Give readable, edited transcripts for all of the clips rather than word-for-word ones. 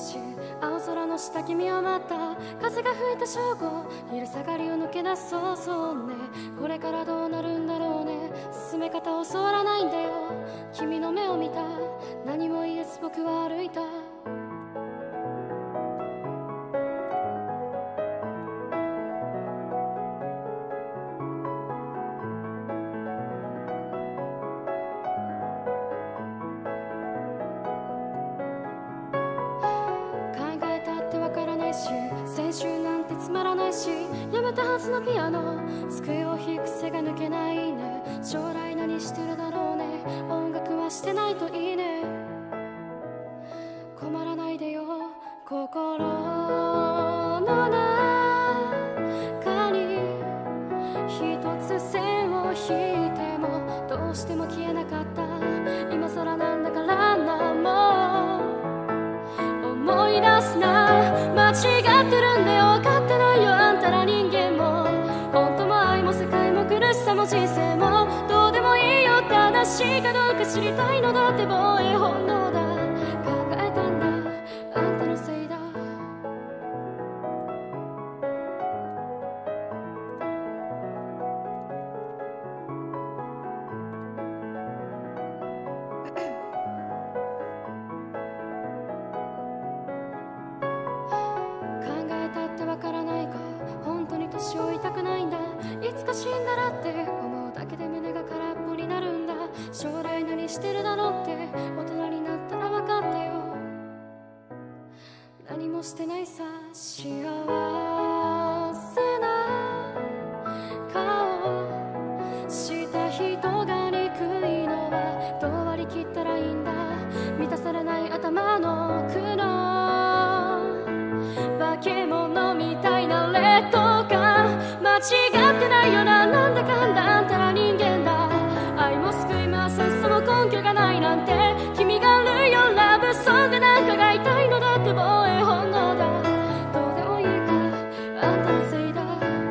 し、青空の下君を待った。風が吹いた正午、昼下がりを抜け出そうそうね。これからどうなるんだろうね。進め方を教わらないんだよ。君の目を見た、何も言えず僕は歩いた。先週なんてつまらないし、やめたはずのピアノ、机を弾く癖が抜けないね。将来何してるだろうね。音楽はしてないといいね。困らないでよ、心の中に一つ線を引いてもどうしても消えなかった。今更なんだから何も思い出すな。間違ってるんだよ、分かってないよあんたら人間も。本当も愛も世界も苦しさも人生もどうでもいいよ。正しいかどうか知りたいのだって防衛本能だ。考えたんだ、あんたのせいだ。年老いたくないんだ。いつか死んだらって思うだけで胸が空っぽになるんだ。将来何してるだろうって大人になったら分かったよ。何もしてないさ。幸せな顔した人が憎いのはどう割り切ったらいいんだ。満たされない頭の苦悩、化け物みたいな劣等感、間違ってないよな。なんだかんだあんたら人間だ。愛も救いも優しさも根拠がないなんて君が悪いよ。ラブソングなんかが痛いのだって防衛本能だ。どうでもいいかあんたのせいだ。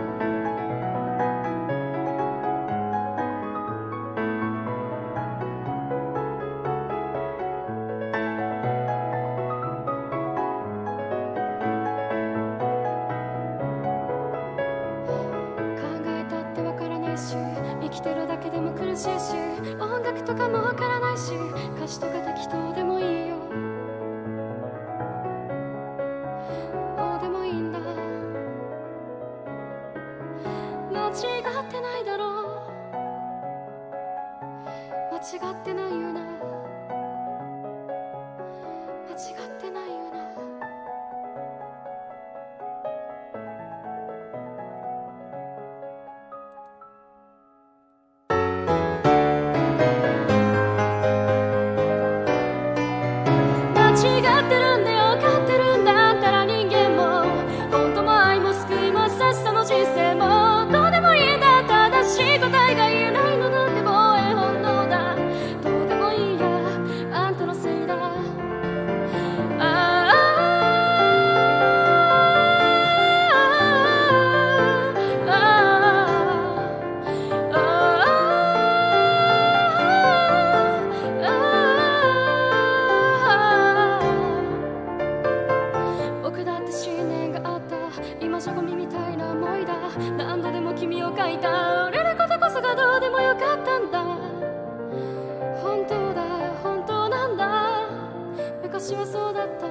生きてるだけでも苦しいし、音楽とかもわからないし、歌詞とか適当でもいいよ。どうでもいいんだ。間違ってないだろう。間違ってないよな。間違ってないよな。間違ってるんだよ、分かってるんだあんたら人間も。本当も愛も救いも優しさも人生もどうでもいいんだ。正しい答えが言えないのだって防衛本能だ。どうでもいいやあんたのせいだ。今じゃゴミみたいな思いだ。何度でも君を描いた俺のことこそがどうでもよかったんだ。本当だ本当なんだ。昔はそうだった。